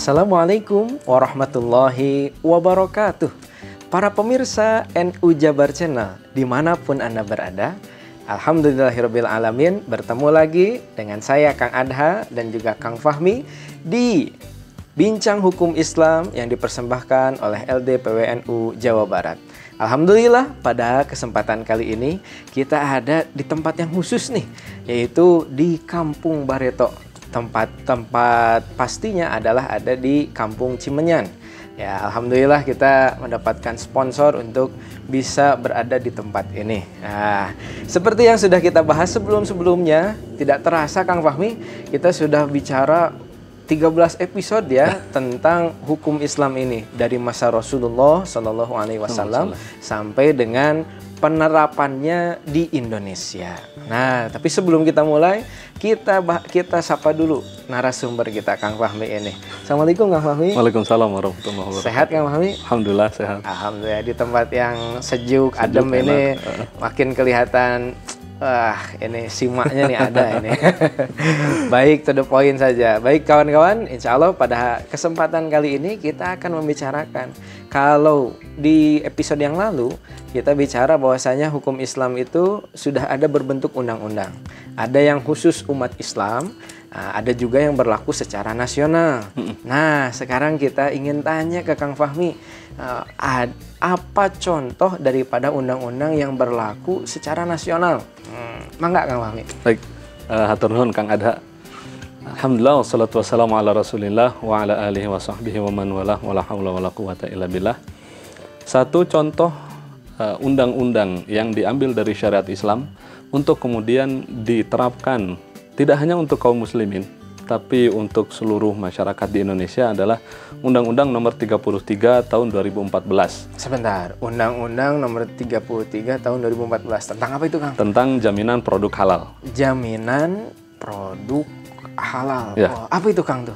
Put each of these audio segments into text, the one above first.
Assalamualaikum warahmatullahi wabarakatuh. Para pemirsa NU Jabar Channel dimanapun Anda berada, alhamdulillahirrabbilalamin, bertemu lagi dengan saya Kang Adha dan juga Kang Fahmi di Bincang Hukum Islam yang dipersembahkan oleh LDPWNU Jawa Barat. Alhamdulillah pada kesempatan kali ini kita ada di tempat yang khusus nih, yaitu di Kampung Bareto. Tempat pastinya adalah ada di Kampung Cimenyan. Ya, alhamdulillah kita mendapatkan sponsor untuk bisa berada di tempat ini. Nah, seperti yang sudah kita bahas sebelum-sebelumnya, tidak terasa Kang Fahmi, kita sudah bicara 13 episode ya tentang hukum Islam ini dari masa Rasulullah Shallallahu Alaihi Wasallam sampai dengan penerapannya di Indonesia. Nah, tapi sebelum kita mulai, kita sapa dulu narasumber kita, Kang Fahmi ini. Assalamualaikum Kang Fahmi. Waalaikumsalam warahmatullahi wabarakatuh. Sehat Kang Fahmi? Alhamdulillah sehat. Alhamdulillah, di tempat yang sejuk adem ini makin kelihatan. Wah, ini simaknya nih ada ini. Baik, to the point saja. Baik kawan-kawan, insya Allah pada kesempatan kali ini kita akan membicarakan. Kalau di episode yang lalu kita bicara bahwasanya hukum Islam itu sudah ada berbentuk undang-undang. Ada yang khusus umat Islam, ada juga yang berlaku secara nasional. Nah, sekarang kita ingin tanya ke Kang Fahmi, apa contoh daripada undang-undang yang berlaku secara nasional? Mangga Kang Fahmi. Baik, hatur nuhun Kang Adha. Alhamdulillah wassalatu wassalamu ala Rasulillah wa ala alihi wa sahbihi wa man walah wala haula wala quwata illa billah. Satu contoh undang-undang yang diambil dari syariat Islam untuk kemudian diterapkan tidak hanya untuk kaum muslimin, tapi untuk seluruh masyarakat di Indonesia adalah Undang-Undang Nomor 33 Tahun 2014. Sebentar, Undang-Undang Nomor 33 Tahun 2014 tentang apa itu Kang? Tentang jaminan produk halal. Jaminan produk halal. Ya. Oh, apa itu Kang tuh?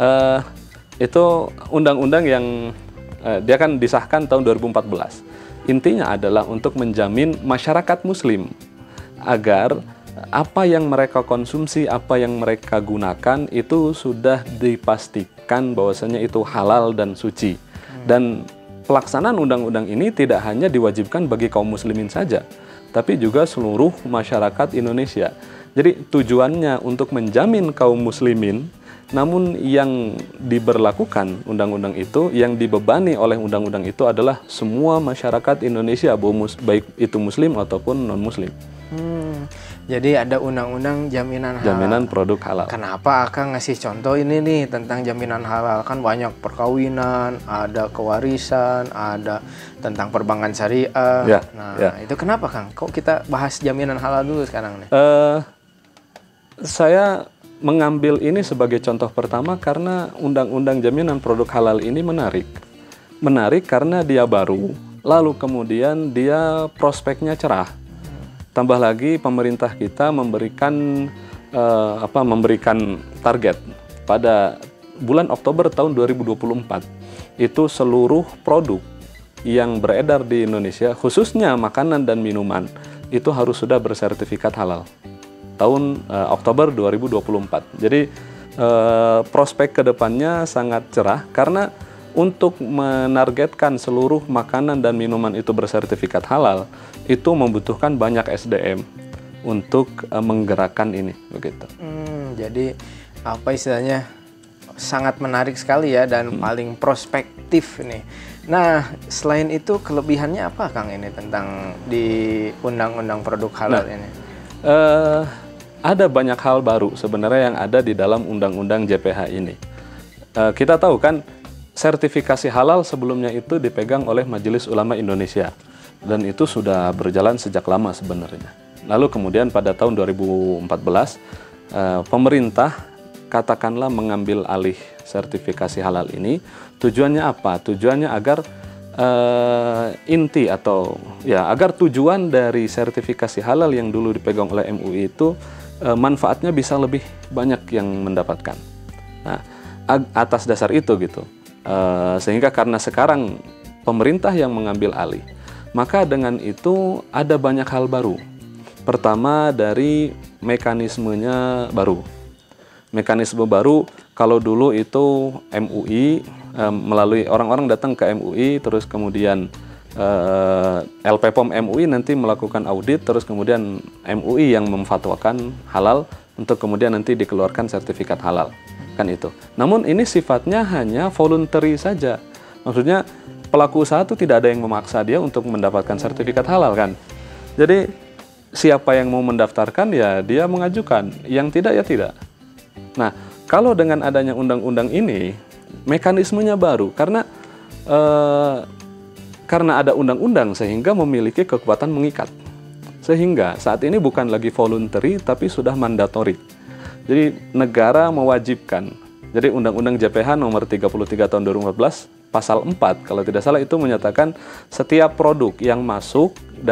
Itu undang-undang yang dia kan disahkan tahun 2014. Intinya adalah untuk menjamin masyarakat muslim agar apa yang mereka konsumsi, apa yang mereka gunakan itu sudah dipastikan bahwasanya itu halal dan suci. Dan pelaksanaan undang-undang ini tidak hanya diwajibkan bagi kaum muslimin saja, tapi juga seluruh masyarakat Indonesia. Jadi tujuannya untuk menjamin kaum muslimin, namun yang diberlakukan undang-undang itu, yang dibebani oleh undang-undang itu adalah semua masyarakat Indonesia, baik itu muslim ataupun non-muslim. Jadi ada undang-undang jaminan halal. Jaminan produk halal. Kenapa Akang ngasih contoh ini nih tentang jaminan halal? Kan banyak perkawinan, ada kewarisan, ada tentang perbankan syariah. Ya, itu kenapa Kang? Kok kita bahas jaminan halal dulu sekarang nih? Saya mengambil ini sebagai contoh pertama karena undang-undang jaminan produk halal ini menarik. Menarik karena dia baru, lalu kemudian dia prospeknya cerah. Tambah lagi pemerintah kita memberikan target pada bulan Oktober tahun 2024. Itu seluruh produk yang beredar di Indonesia, khususnya makanan dan minuman, itu harus sudah bersertifikat halal. Tahun Oktober 2024. Jadi prospek kedepannya sangat cerah karena untuk menargetkan seluruh makanan dan minuman itu bersertifikat halal itu membutuhkan banyak SDM untuk menggerakkan ini, begitu. Jadi apa istilahnya sangat menarik sekali ya dan paling prospektif nih. Nah, selain itu kelebihannya apa Kang ini tentang di undang-undang produk halal ini? Ada banyak hal baru sebenarnya yang ada di dalam undang-undang JPH ini. Kita tahu kan sertifikasi halal sebelumnya itu dipegang oleh Majelis Ulama Indonesia dan itu sudah berjalan sejak lama sebenarnya. Lalu kemudian pada tahun 2014 pemerintah katakanlah mengambil alih sertifikasi halal ini. Tujuannya apa? Tujuannya agar inti atau ya agar tujuan dari sertifikasi halal yang dulu dipegang oleh MUI itu manfaatnya bisa lebih banyak yang mendapatkan. Nah, atas dasar itu gitu. Sehingga karena sekarang pemerintah yang mengambil alih, maka dengan itu ada banyak hal baru. Pertama dari mekanismenya baru. Mekanisme baru Kalau dulu itu MUI, melalui orang-orang datang ke MUI, terus kemudian LPPOM MUI nanti melakukan audit, terus kemudian MUI yang memfatwakan halal untuk kemudian nanti dikeluarkan sertifikat halal, kan itu. Namun ini sifatnya hanya voluntary saja. Maksudnya pelaku usaha itu tidak ada yang memaksa dia untuk mendapatkan sertifikat halal, kan. Jadi siapa yang mau mendaftarkan ya dia mengajukan, yang tidak ya tidak. Nah, kalau dengan adanya undang-undang ini mekanismenya baru karena ada undang-undang sehingga memiliki kekuatan mengikat. Sehingga saat ini bukan lagi voluntary tapi sudah mandatory. Jadi negara mewajibkan. Jadi Undang-Undang JPH nomor 33 tahun 2014 pasal 4 kalau tidak salah itu menyatakan setiap produk yang masuk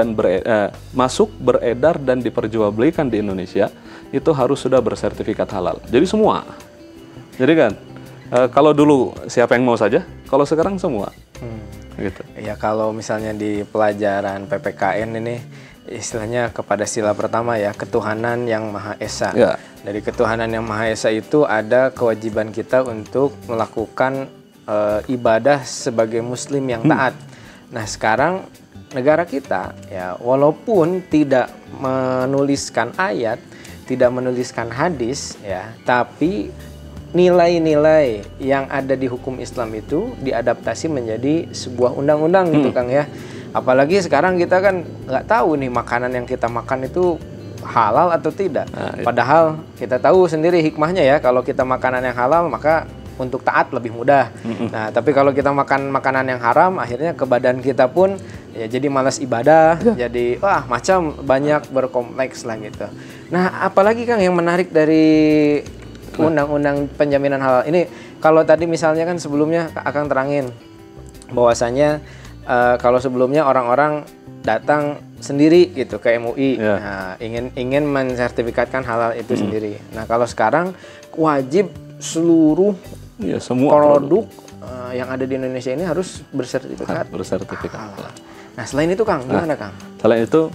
beredar dan diperjualbelikan di Indonesia itu harus sudah bersertifikat halal. Jadi semua. Jadi kan kalau dulu siapa yang mau saja, kalau sekarang semua. Gitu. Ya kalau misalnya di pelajaran PPKN ini istilahnya kepada sila pertama ya, ketuhanan yang Maha Esa. Ya. Dari ketuhanan yang Maha Esa itu ada kewajiban kita untuk melakukan ibadah sebagai muslim yang taat. Nah, sekarang negara kita ya walaupun tidak menuliskan ayat, tidak menuliskan hadis ya, tapi nilai-nilai yang ada di hukum Islam itu diadaptasi menjadi sebuah undang-undang gitu Kang ya. Apalagi sekarang kita kan nggak tahu nih makanan yang kita makan itu halal atau tidak. Padahal kita tahu sendiri hikmahnya ya, kalau kita makanan yang halal maka untuk taat lebih mudah. Nah, tapi kalau kita makan makanan yang haram akhirnya ke badan kita pun ya jadi malas ibadah, jadi macam banyak berkompleks lah gitu. Nah, apalagi Kang yang menarik dari undang-undang penjaminan halal ini, kalau tadi misalnya kan sebelumnya Akang terangin bahwasanya kalau sebelumnya orang-orang datang sendiri gitu ke MUI, nah, ingin mensertifikatkan halal itu sendiri. Nah, kalau sekarang wajib seluruh semua produk yang ada di Indonesia ini harus bersertifikat halal. Nah, selain itu Kang, gimana Kang? Selain itu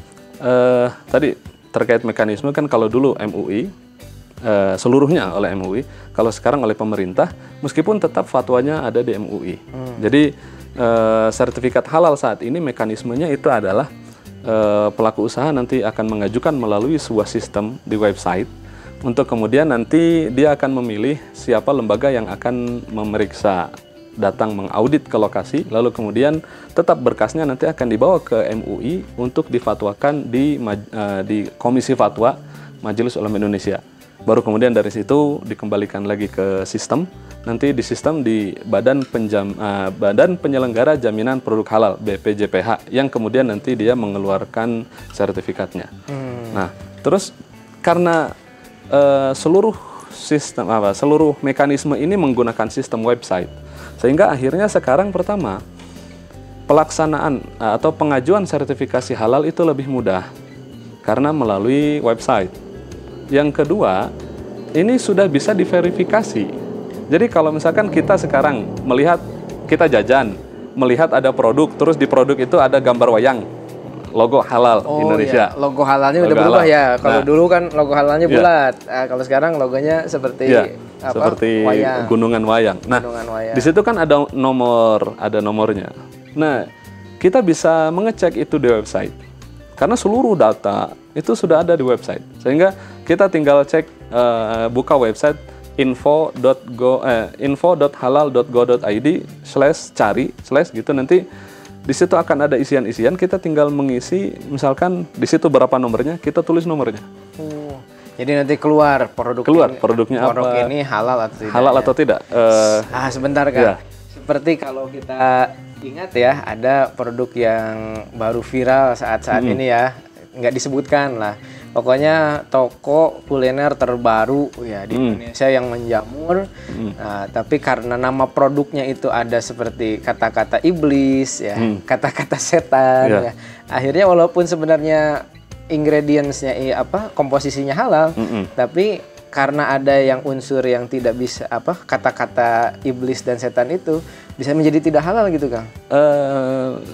tadi terkait mekanisme kan kalau dulu MUI seluruhnya oleh MUI, kalau sekarang oleh pemerintah, meskipun tetap fatwanya ada di MUI. Jadi sertifikat halal saat ini mekanismenya itu adalah pelaku usaha nanti akan mengajukan melalui sebuah sistem di website, untuk kemudian nanti dia akan memilih siapa lembaga yang akan memeriksa, datang mengaudit ke lokasi, lalu kemudian tetap berkasnya nanti akan dibawa ke MUI untuk difatwakan di Komisi Fatwa Majelis Ulama Indonesia. Baru kemudian dari situ dikembalikan lagi ke sistem, nanti di sistem di Badan Penyelenggara Jaminan Produk Halal BPJPH yang kemudian nanti dia mengeluarkan sertifikatnya. Nah, terus karena seluruh mekanisme ini menggunakan sistem website, sehingga akhirnya sekarang pertama pelaksanaan atau pengajuan sertifikasi halal itu lebih mudah karena melalui website. Yang kedua, ini sudah bisa diverifikasi. Jadi kalau misalkan kita sekarang melihat, kita jajan, melihat ada produk, terus di produk itu ada gambar wayang, logo halal Indonesia. Iya. Logo halalnya udah berubah ya. Kalau dulu kan logo halalnya bulat. Kalau sekarang logonya seperti seperti wayang. gunungan wayang. Nah, di situ kan ada nomornya. Nah, kita bisa mengecek itu di website. Karena seluruh data itu sudah ada di website. Sehingga kita tinggal cek, buka website info.halal.go.id/cari/ gitu, nanti di situ akan ada isian-isian, kita tinggal mengisi, misalkan di situ berapa nomornya, kita tulis nomornya. Jadi nanti keluar produknya produk apa, ini halal atau tidak. Halal atau tidak. Sebentar Kang. Seperti kalau kita ingat ya, ada produk yang baru viral saat-saat ini ya, nggak disebutkan lah. Pokoknya toko kuliner terbaru ya di Indonesia yang menjamur. Nah, tapi karena nama produknya itu ada seperti kata-kata iblis ya, kata-kata setan ya. Akhirnya walaupun sebenarnya ingredientsnya komposisinya halal, tapi karena ada yang unsur yang tidak bisa kata-kata iblis dan setan itu bisa menjadi tidak halal gitu Kang.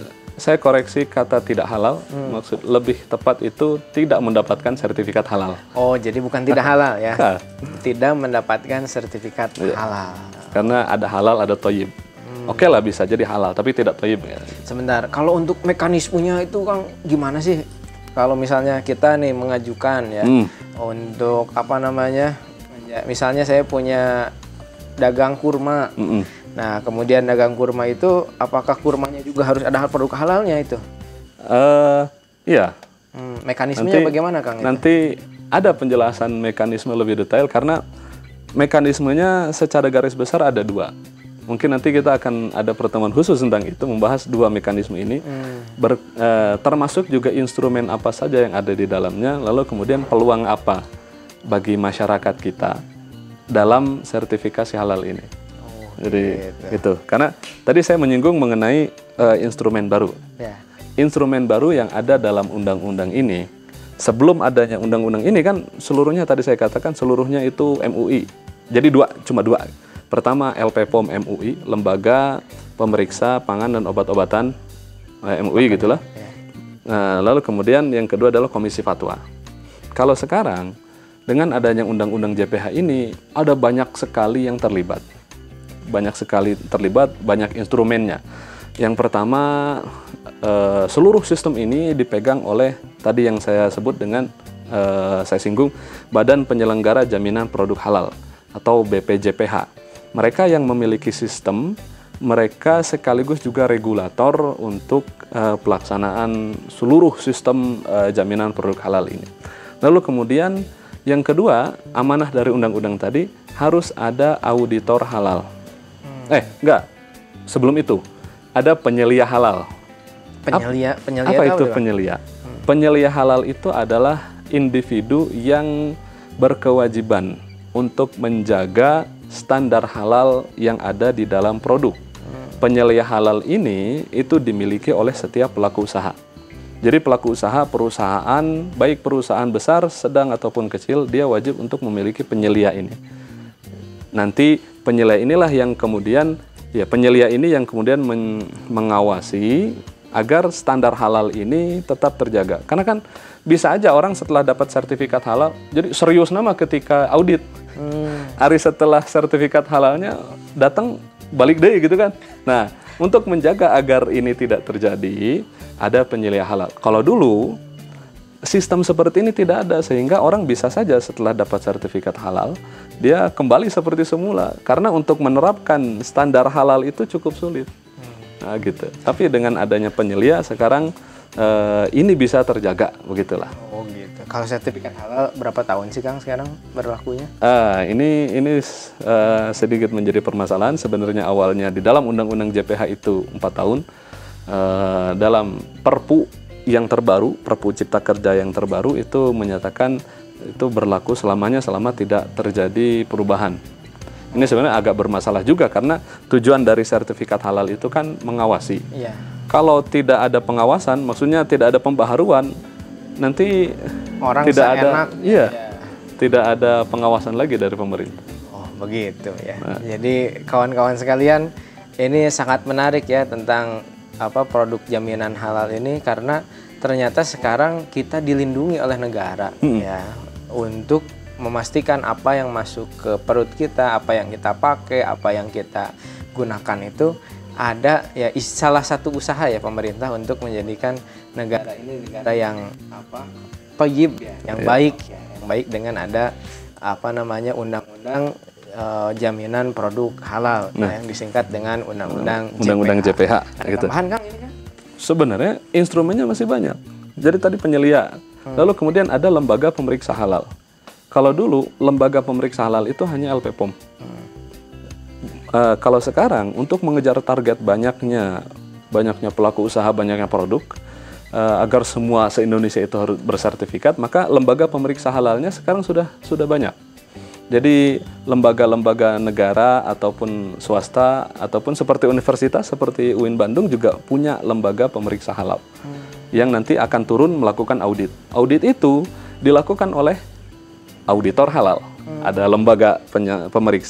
saya koreksi kata tidak halal, maksud lebih tepat itu tidak mendapatkan sertifikat halal. Oh, jadi bukan tidak halal ya? Nah. Tidak mendapatkan sertifikat halal. Karena ada halal, ada thayyib. Oke lah bisa jadi halal, tapi tidak thayyib. Sebentar, kalau untuk mekanismenya itu Kang gimana sih? Kalau misalnya kita nih mengajukan ya untuk apa namanya? Misalnya saya punya dagang kurma. Nah, kemudian dagang kurma itu, apakah kurmanya juga harus ada produk halalnya itu? Iya. Mekanismenya bagaimana, Kang? Nanti ada penjelasan mekanisme lebih detail, karena mekanismenya secara garis besar ada dua. Mungkin nanti kita akan ada pertemuan khusus tentang itu, membahas dua mekanisme ini, termasuk juga instrumen apa saja yang ada di dalamnya, lalu kemudian peluang apa bagi masyarakat kita dalam sertifikasi halal ini. Jadi gitu. Karena tadi saya menyinggung mengenai instrumen baru. Ya. Instrumen baru yang ada dalam undang-undang ini, sebelum adanya undang-undang ini kan seluruhnya tadi saya katakan seluruhnya itu MUI. Jadi cuma dua. Pertama LPPOM MUI, Lembaga Pemeriksa Pangan dan Obat-obatan MUI gitulah. Nah, lalu kemudian yang kedua adalah Komisi Fatwa. Kalau sekarang dengan adanya undang-undang JPH ini ada banyak sekali yang terlibat. Banyak instrumennya. Yang pertama, seluruh sistem ini dipegang oleh tadi yang saya sebut dengan saya singgung Badan Penyelenggara Jaminan Produk Halal atau BPJPH. Mereka yang memiliki sistem, mereka sekaligus juga regulator untuk pelaksanaan seluruh sistem jaminan produk halal ini. Lalu kemudian yang kedua, amanah dari undang-undang tadi harus ada auditor halal. Enggak. Sebelum itu ada penyelia halal. Penyelia apa itu penyelia? Penyelia halal itu adalah individu yang berkewajiban untuk menjaga standar halal yang ada di dalam produk. Penyelia halal ini itu dimiliki oleh setiap pelaku usaha. Jadi pelaku usaha, perusahaan, baik perusahaan besar, sedang ataupun kecil, dia wajib untuk memiliki penyelia ini. Nanti penyelia inilah yang kemudian, penyelia ini yang kemudian mengawasi agar standar halal ini tetap terjaga. Karena kan bisa aja orang setelah dapat sertifikat halal, jadi serius nama ketika audit. Hari setelah sertifikat halalnya datang balik deh gitu kan. Nah, untuk menjaga agar ini tidak terjadi, ada penyelia halal. Kalau dulu sistem seperti ini tidak ada, sehingga orang bisa saja setelah dapat sertifikat halal dia kembali seperti semula, karena untuk menerapkan standar halal itu cukup sulit. Nah, gitu. Tapi dengan adanya penyelia sekarang ini bisa terjaga, begitulah. Oh gitu. Kalau sertifikat halal berapa tahun sih Kang sekarang berlakunya? Ini sedikit menjadi permasalahan. Sebenarnya awalnya di dalam Undang-Undang JPH itu 4 tahun. Dalam Perpu yang terbaru, Perpu Cipta Kerja yang terbaru itu menyatakan itu berlaku selamanya selama tidak terjadi perubahan. Ini sebenarnya agak bermasalah juga karena tujuan dari sertifikat halal itu kan mengawasi. Iya. Kalau tidak ada pengawasan, maksudnya tidak ada pembaharuan, nanti orang tidak ada, tidak ada pengawasan lagi dari pemerintah. Oh begitu ya. Nah. Jadi kawan-kawan sekalian, ini sangat menarik ya tentang produk jaminan halal ini, karena ternyata sekarang kita dilindungi oleh negara ya untuk memastikan apa yang masuk ke perut kita, apa yang kita pakai, apa yang kita gunakan itu ada ya salah satu usaha ya pemerintah untuk menjadikan negara ini negara yang thayyib ya, yang baik ya, yang baik dengan ada undang-undang jaminan produk halal yang disingkat dengan undang-undang JPH. Ada gitu. tambahan Kang ini kan? Sebenarnya instrumennya masih banyak. Jadi tadi penyelia, lalu kemudian ada lembaga pemeriksa halal. Kalau dulu lembaga pemeriksa halal itu hanya LPPOM. Kalau sekarang untuk mengejar target banyaknya pelaku usaha, banyaknya produk, agar semua se-Indonesia itu harus bersertifikat, maka lembaga pemeriksa halalnya sekarang sudah banyak. Jadi lembaga-lembaga negara ataupun swasta ataupun seperti universitas seperti UIN Bandung juga punya lembaga pemeriksa halal yang nanti akan turun melakukan audit. Audit itu dilakukan oleh auditor halal. Ada lembaga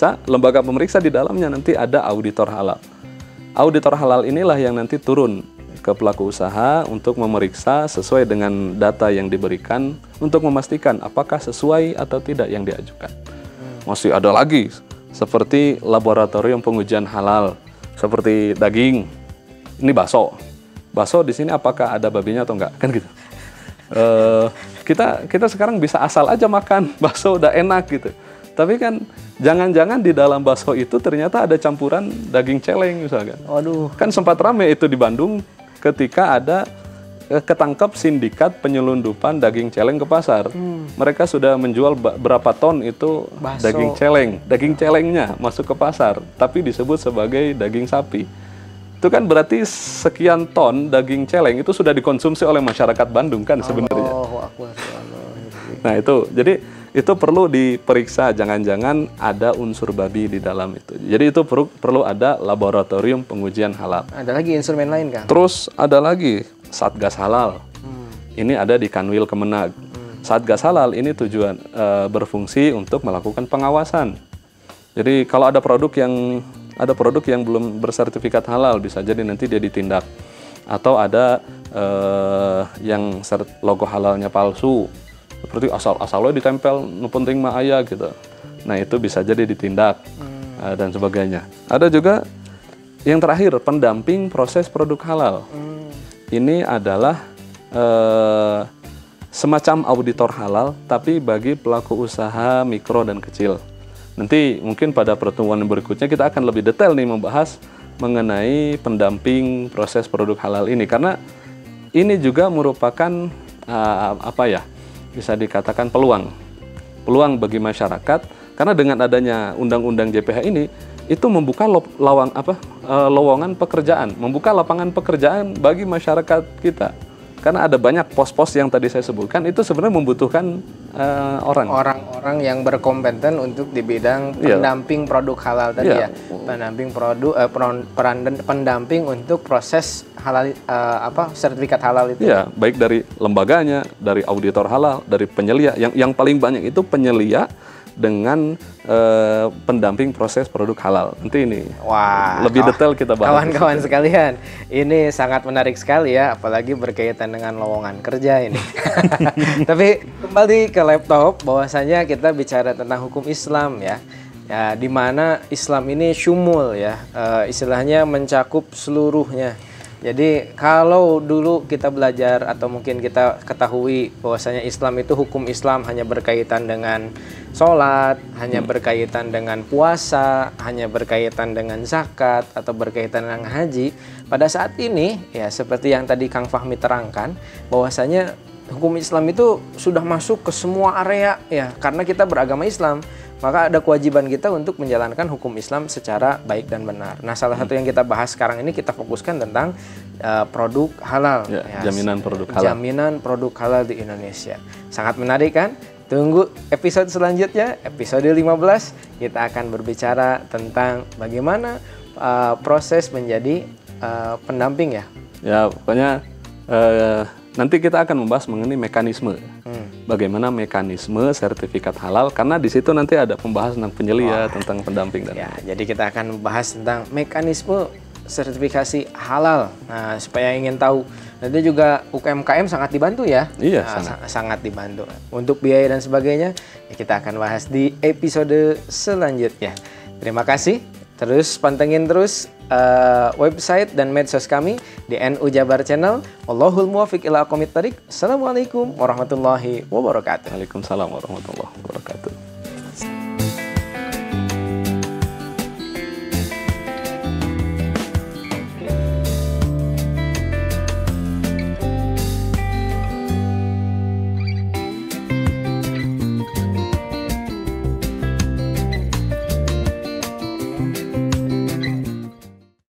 pemeriksa di dalamnya nanti ada auditor halal. Auditor halal inilah yang nanti turun ke pelaku usaha untuk memeriksa sesuai dengan data yang diberikan untuk memastikan apakah sesuai atau tidak yang diajukan. Masih ada lagi seperti laboratorium pengujian halal, seperti daging. Ini bakso. Bakso di sini apakah ada babinya atau enggak? Kan gitu. Kita sekarang bisa asal aja makan bakso udah enak gitu. Tapi kan jangan-jangan di dalam bakso itu ternyata ada campuran daging celeng misalkan. Waduh. Kan sempat rame itu di Bandung ketika ada ketangkap sindikat penyelundupan daging celeng ke pasar. Mereka sudah menjual berapa ton itu Bakso. daging celeng. Daging celengnya masuk ke pasar, tapi disebut sebagai daging sapi. Itu kan berarti sekian ton daging celeng itu sudah dikonsumsi oleh masyarakat Bandung kan sebenarnya. Nah itu, jadi itu perlu diperiksa, jangan-jangan ada unsur babi di dalam itu. Jadi itu perlu ada laboratorium pengujian halal. Ada lagi instrumen lain kan? Terus ada lagi Satgas Halal. Ini ada di Kanwil Kemenag. Satgas Halal ini tujuan berfungsi untuk melakukan pengawasan. Jadi kalau ada produk yang belum bersertifikat halal, bisa jadi nanti dia ditindak. Atau ada yang logo halalnya palsu, seperti asal-asalnya ditempel nu penting mah aya gitu. Nah itu bisa jadi ditindak dan sebagainya. Ada juga yang terakhir, pendamping proses produk halal. Ini adalah semacam auditor halal, tapi bagi pelaku usaha mikro dan kecil. Nanti mungkin pada pertemuan berikutnya kita akan lebih detail nih membahas mengenai pendamping proses produk halal ini, karena ini juga merupakan bisa dikatakan peluang bagi masyarakat, karena dengan adanya undang-undang JPH ini itu membuka lowongan pekerjaan, membuka lapangan pekerjaan bagi masyarakat kita. Karena ada banyak pos-pos yang tadi saya sebutkan itu sebenarnya membutuhkan orang-orang yang berkompeten untuk di bidang pendamping produk halal tadi ya. Pendamping produk pendamping untuk proses halal sertifikat halal itu. Iya, baik dari lembaganya, dari auditor halal, dari penyelia. Yang paling banyak itu penyelia dengan pendamping proses produk halal. Nanti ini lebih detail kita bahas. Kawan-kawan sekalian, ini sangat menarik sekali ya, apalagi berkaitan dengan lowongan kerja ini. Tapi kembali ke laptop, bahwasanya kita bicara tentang hukum Islam ya. Ya, di mana Islam ini syumul ya, istilahnya mencakup seluruhnya. Jadi kalau dulu kita belajar atau mungkin kita ketahui bahwasanya Islam itu hukum Islam hanya berkaitan dengan sholat, hanya berkaitan dengan puasa, hanya berkaitan dengan zakat atau berkaitan dengan haji. Pada saat ini ya seperti yang tadi Kang Fahmi terangkan bahwasanya hukum Islam itu sudah masuk ke semua area ya, karena kita beragama Islam. Maka ada kewajiban kita untuk menjalankan hukum Islam secara baik dan benar. Nah, salah satu yang kita bahas sekarang ini kita fokuskan tentang produk halal. Jaminan produk halal. Jaminan produk halal di Indonesia. Sangat menarik kan? Tunggu episode selanjutnya, episode 15. Kita akan berbicara tentang bagaimana proses menjadi pendamping ya. Ya, pokoknya nanti kita akan membahas mengenai mekanisme. Bagaimana mekanisme sertifikat halal, karena di situ nanti ada pembahasan tentang penyelia, tentang pendamping dan jadi kita akan membahas tentang mekanisme sertifikasi halal. Nah, supaya ingin tahu, nanti juga UMKM sangat dibantu ya. Iya, sangat dibantu. Untuk biaya dan sebagainya, ya kita akan bahas di episode selanjutnya. Terima kasih. Terus pantengin terus website dan medsos kami di NU Jabar Channel. Wallahul muwaffiq ila aqwamit thoriq. Assalamualaikum warahmatullahi wabarakatuh. Waalaikumsalam warahmatullahi wabarakatuh.